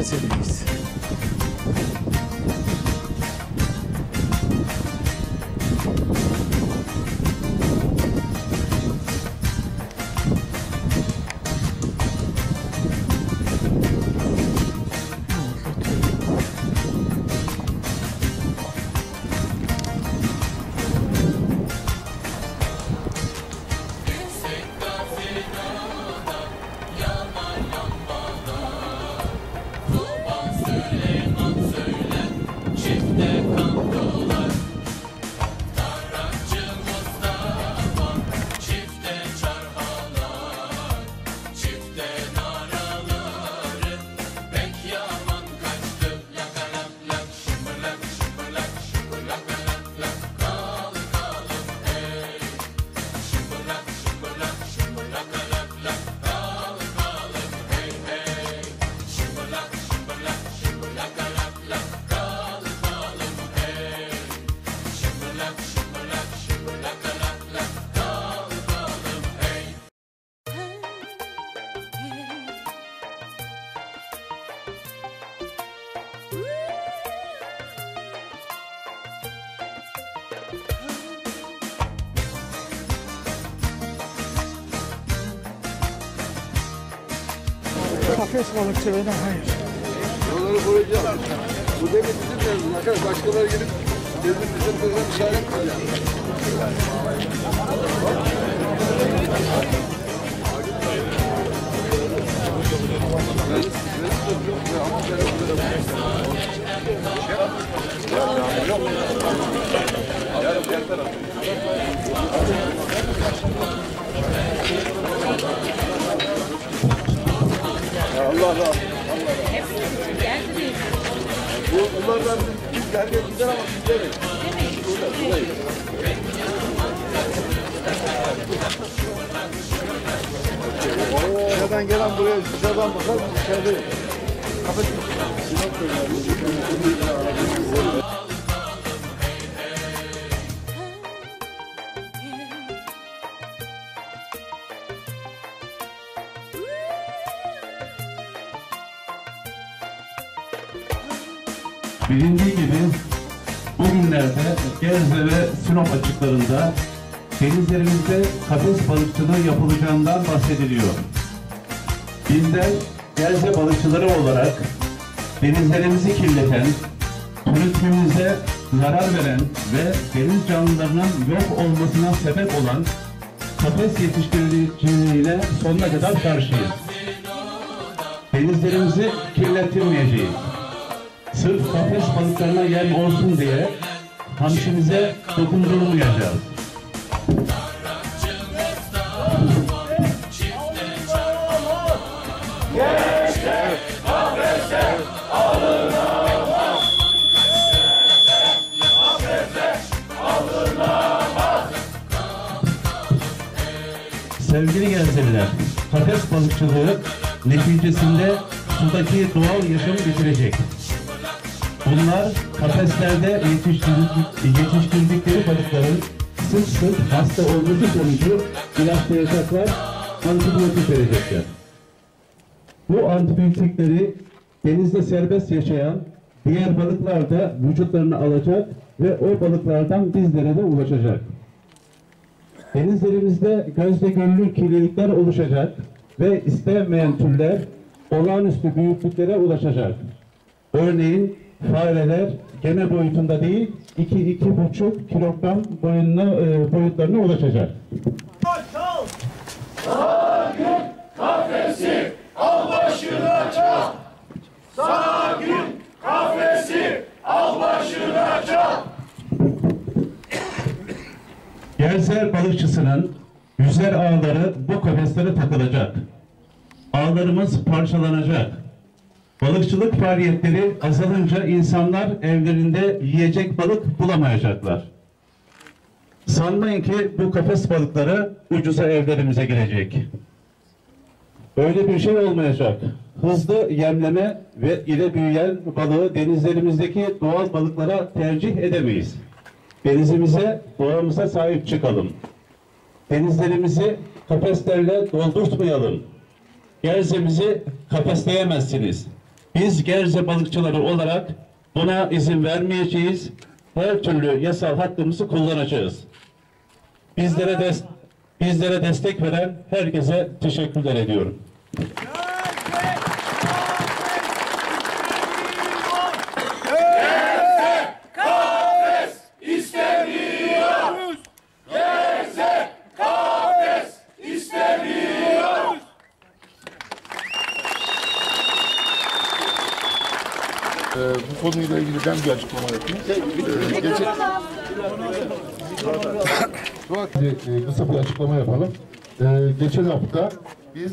Gerze'deyiz. Kafes balıkçılığına hayır. Yolları koruyacağız. Bu demek bizim yerimiz. Başkaları gelip bizim kızına müsaade etmeyecek. Allah Allah. Bunlardan herkes gider ama biz demeyiz. Buradayız. Dışarıdan gelen buraya dışarıdan bakar, dışarıdayız. Kapatın. Bilindiği gibi bugünlerde Gerze ve Sinop açıklarında denizlerimizde kafes balıkçılığı yapılacağından bahsediliyor. Bizler Gerze balıkçıları olarak denizlerimizi kirleten, turizmimize zarar veren ve deniz canlılarının yok olmasına sebep olan kafes yetiştiriciliğine sonuna kadar karşıyız. Denizlerimizi kirlettirmeyeceğiz. Sırf kafes balıklarına yem olsun diye hamsimize dokundurmayacağız. Sevgili Gerzeliler, kafes balıkçılığı neticesinde sudaki doğal yaşamı bitirecek. Bunlar kafeslerde yetiştirdikleri balıkların sırf hasta olması sonucu ilaçlayacaklar, antibiyotik verecekler. Bu antibiyotikleri denizde serbest yaşayan diğer balıklar da vücutlarına alacak ve o balıklardan bizlere de ulaşacak. Denizlerimizde gözle görülür kirlilikler oluşacak ve istenmeyen türler olağanüstü büyüklüklere ulaşacak. Örneğin fareler gene boyutunda değil, 2-2,5 kilogram boyutlarına ulaşacak. Sakin kafesi al başına çal. Sakin kafesi al başına çal. Gerze balıkçısının yüzer ağları bu kafeslere takılacak. Ağlarımız parçalanacak. Balıkçılık faaliyetleri azalınca insanlar evlerinde yiyecek balık bulamayacaklar. Sanmayın ki bu kafes balıkları ucuza evlerimize girecek. Öyle bir şey olmayacak. Hızlı yemleme ve ile büyüyen balığı denizlerimizdeki doğal balıklara tercih edemeyiz. Denizimize, doğamıza sahip çıkalım. Denizlerimizi kafeslerle doldurtmayalım. Gerzemizi kafesleyemezsiniz. Biz Gerze balıkçıları olarak buna izin vermeyeceğiz. Her türlü yasal hakkımızı kullanacağız. Bizlere destek veren herkese teşekkürler ediyorum. Bu konuyla ilgili ben bir açıklama yapayım. Kısa bir açıklama yapalım. Geçen hafta biz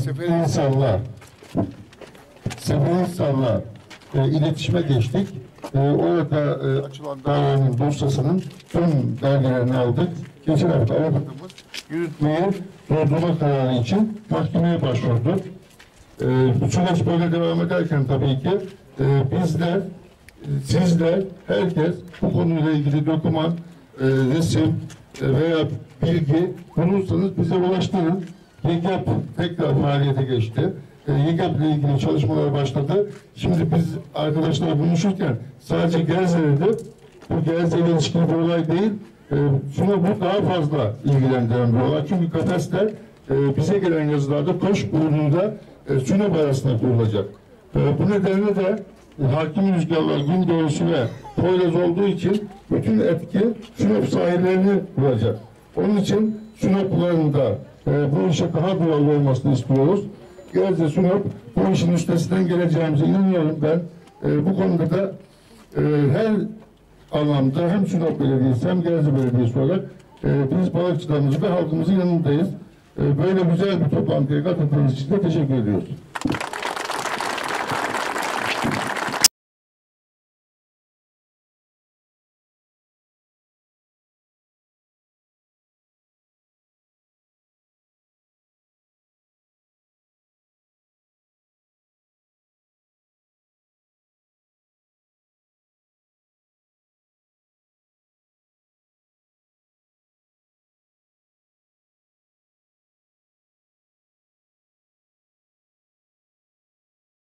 Seferihisar'la iletişime geçtik. Orada açılan davanın dosyasının tüm belgelerini aldık. Geçen hafta avukatımız yürütmeyi durdurma kararı için mahkemeye başvurdu. Bu süreç böyle devam ederken tabii ki bizler, sizler, herkes bu konuyla ilgili doküman, resim veya bilgi bulursanız bize ulaştırın. YİGAP tekrar faaliyete geçti. YİGAP ile ilgili çalışmalar başladı. Şimdi biz arkadaşlar konuşurken sadece Gerze'de, bu Gerze ile ilişkili bir olay değil, şunu bu daha fazla ilgilendiren bir olay. Çünkü kafesler bize gelen yazılarda Koçburnu'da Sinop arasında kurulacak. Bu nedenle de hakim rüzgarlar Gündoğusu ve Poyraz olduğu için bütün etki Sinop sahillerini vuracak. Onun için Sinopluların da bu işe daha duyarlı olmasını istiyoruz. Gerze Sinop bu işin üstesinden geleceğimize inanıyorum ben. Bu konuda da her anlamda hem Sinop Belediyesi hem Gerze Belediyesi olarak biz balıkçılarımızın ve halkımızın yanındayız. Böyle güzel bir toplantıya katıldığınız için de teşekkür ediyoruz.